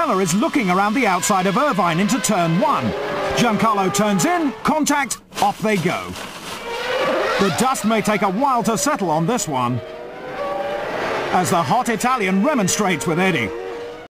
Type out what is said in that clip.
Fisichella is looking around the outside of Irvine into turn 1. Giancarlo turns in, contact, off they go. The dust may take a while to settle on this one, as the hot Italian remonstrates with Eddie.